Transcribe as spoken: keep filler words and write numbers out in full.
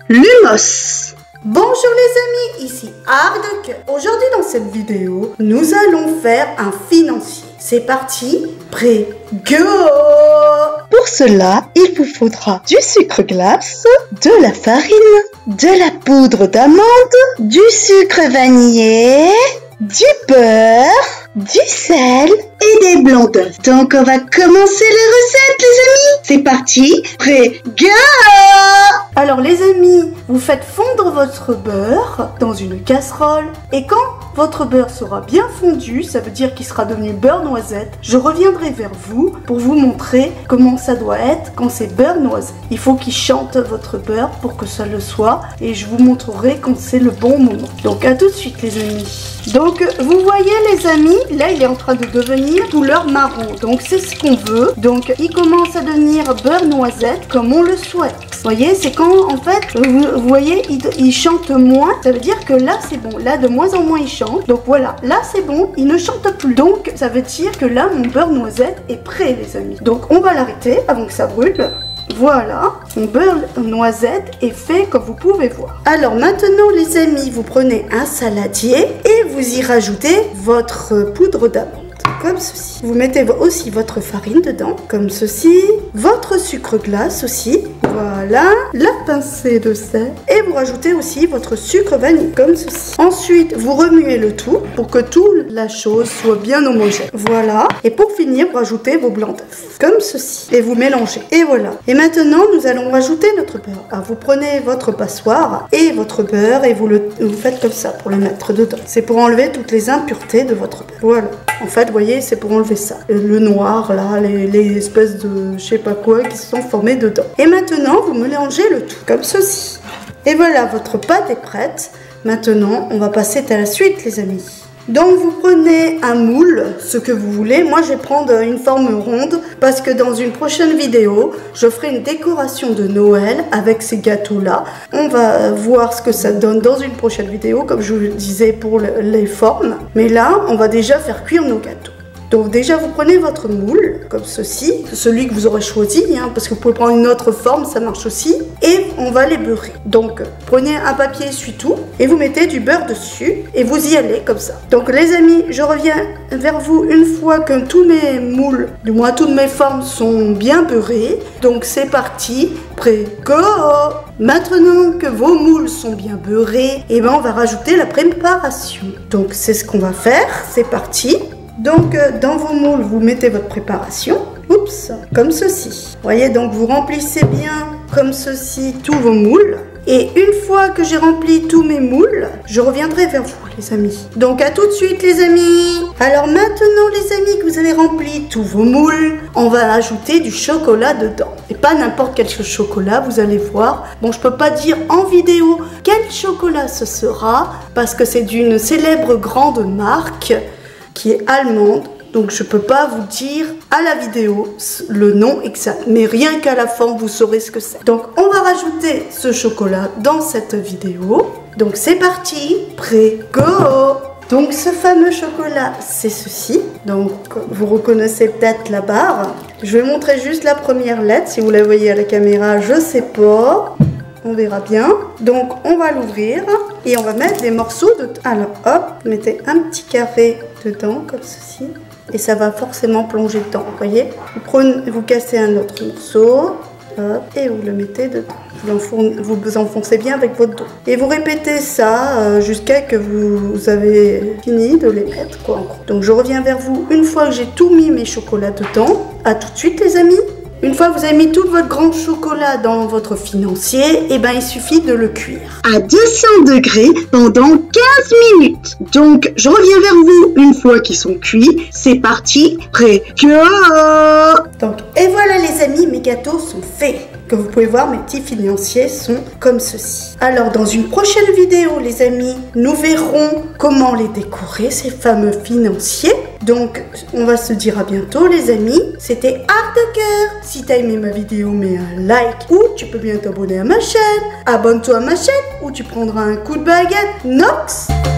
Lumos. Bonjour les amis, ici Art de Cœur. Aujourd'hui dans cette vidéo, nous allons faire un financier. C'est parti, prêt, go! Pour cela, il vous faudra du sucre glace, de la farine, de la poudre d'amande, du sucre vanillé, du beurre, du sel et des blancs d'œufs. Donc on va commencer la recette les amis. C'est parti, prêt, go! Alors les amis, vous faites fondre votre beurre dans une casserole et quand votre beurre sera bien fondu, ça veut dire qu'il sera devenu beurre noisette, je reviendrai vers vous pour vous montrer comment ça doit être quand c'est beurre noisette. Il faut qu'il chante votre beurre pour que ça le soit et je vous montrerai quand c'est le bon moment. Donc à tout de suite les amis. Donc vous voyez les amis, là il est en train de devenir couleur marron, donc c'est ce qu'on veut. Donc il commence à devenir beurre noisette comme on le souhaite. Vous voyez, c'est quand en fait, vous, vous voyez, il, il chante moins, ça veut dire que là c'est bon, là de moins en moins il chante. Donc voilà, là c'est bon, il ne chante plus. Donc ça veut dire que là mon beurre noisette est prêt les amis. Donc on va l'arrêter avant que ça brûle. Voilà, mon beurre noisette est fait comme vous pouvez voir. Alors maintenant les amis, vous prenez un saladier et vous y rajoutez votre poudre d'amande. Comme ceci. Vous mettez aussi votre farine dedans, comme ceci. Votre sucre glace aussi. Voilà. La pincée de sel. Et vous rajoutez aussi votre sucre vanille, comme ceci. Ensuite, vous remuez le tout pour que toute la chose soit bien homogène. Voilà. Et pour finir, vous rajoutez vos blancs d'œufs, comme ceci. Et vous mélangez. Et voilà. Et maintenant, nous allons rajouter notre beurre. Alors, vous prenez votre passoire et votre beurre et vous le vous faites comme ça pour le mettre dedans. C'est pour enlever toutes les impuretés de votre beurre. Voilà. En fait, vous voyez, c'est pour enlever ça. Le noir, là, les, les espèces de je sais pas quoi qui se sont formées dedans. Et maintenant, vous mélangez le tout, comme ceci. Et voilà, votre pâte est prête. Maintenant, on va passer à la suite, les amis. Donc, vous prenez un moule, ce que vous voulez. Moi, je vais prendre une forme ronde parce que dans une prochaine vidéo, je ferai une décoration de Noël avec ces gâteaux-là. On va voir ce que ça donne dans une prochaine vidéo, comme je vous le disais pour les formes. Mais là, on va déjà faire cuire nos gâteaux. Donc déjà, vous prenez votre moule, comme ceci, celui que vous aurez choisi, hein, parce que vous pouvez prendre une autre forme, ça marche aussi. Et on va les beurrer. Donc, prenez un papier essuie-tout et vous mettez du beurre dessus et vous y allez comme ça. Donc les amis, je reviens vers vous une fois que tous mes moules, du moins toutes mes formes sont bien beurrées. Donc c'est parti, prêt, go! Maintenant que vos moules sont bien beurrés, et ben on va rajouter la préparation. Donc c'est ce qu'on va faire, c'est parti. Donc dans vos moules, vous mettez votre préparation, oups, comme ceci. Vous voyez, donc vous remplissez bien comme ceci tous vos moules. Et une fois que j'ai rempli tous mes moules, je reviendrai vers vous les amis. Donc à tout de suite les amis. Alors maintenant les amis que vous avez rempli tous vos moules, on va ajouter du chocolat dedans. Et pas n'importe quel chocolat, vous allez voir. Bon, je peux pas dire en vidéo quel chocolat ce sera parce que c'est d'une célèbre grande marque qui est allemande, donc je peux pas vous dire à la vidéo le nom exact, mais rien qu'à la forme vous saurez ce que c'est. Donc on va rajouter ce chocolat dans cette vidéo. Donc c'est parti, prêt, go! Donc ce fameux chocolat c'est ceci, donc vous reconnaissez peut-être la barre. Je vais montrer juste la première lettre, si vous la voyez à la caméra, je sais pas. On verra bien. Donc, on va l'ouvrir et on va mettre des morceaux de... Alors, hop, mettez un petit carré dedans, comme ceci. Et ça va forcément plonger dedans, vous voyez. Vous, prenez, vous cassez un autre morceau, hop, et vous le mettez dedans. Vous, enfoncez, vous vous enfoncez bien avec votre doigt. Et vous répétez ça euh, jusqu'à que vous, vous avez fini de les mettre, quoi, en gros. Donc, je reviens vers vous une fois que j'ai tout mis mes chocolats dedans. À tout de suite, les amis. Une fois que vous avez mis tout votre grand chocolat dans votre financier, et ben il suffit de le cuire à deux cents degrés pendant quinze minutes. Donc, je reviens vers vous une fois qu'ils sont cuits. C'est parti, prêt, go! Donc, et voilà les amis, mes gâteaux sont faits. Comme vous pouvez voir, mes petits financiers sont comme ceci. Alors, dans une prochaine vidéo, les amis, nous verrons comment les décorer, ces fameux financiers. Donc, on va se dire à bientôt, les amis. C'était Art de Cœur. Si t'as aimé ma vidéo, mets un like ou tu peux bien t'abonner à ma chaîne. Abonne-toi à ma chaîne ou tu prendras un coup de baguette Nox.